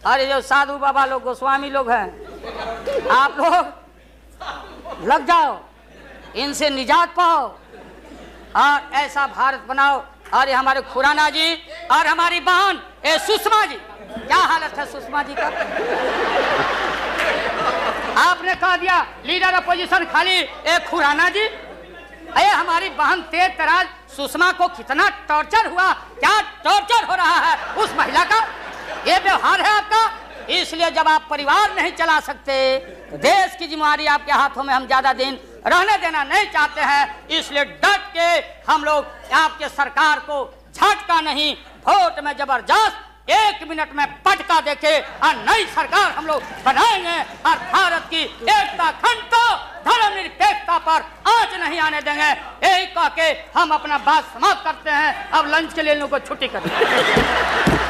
अरे जो साधु बाबा लोग, गोस्वामी लोग हैं, आप लोग लग जाओ, इनसे निजात पाओ और ऐसा भारत बनाओ। अरे हमारे खुराना जी और हमारी बहन सुषमा जी, क्या हालत है सुषमा जी का? आपने कह दिया लीडर अपोजिशन खाली खुराना जी। अरे हमारी बहन तेज तराज सुषमा को कितना टॉर्चर हुआ, क्या टॉर्चर हो रहा है उस महिला का, ये व्यवहार है आपका। इसलिए जब आप परिवार नहीं चला सकते, देश की जिम्मेदारी आपके हाथों में हम ज्यादा दिन रहने देना नहीं चाहते हैं। इसलिए डट के हम लोग आपके सरकार को झटका नहीं, वोट में जबरदस्त 1 मिनट में पटका देके और नई सरकार हम लोग बनाएंगे और भारत की एकता, अखंडता, धर्मनिरपेक्षता पर आंच नहीं आने देंगे। यही कह के हम अपना बात समाप्त करते हैं। अब लंच के लिए इन लोगों को छुट्टी करते हैं।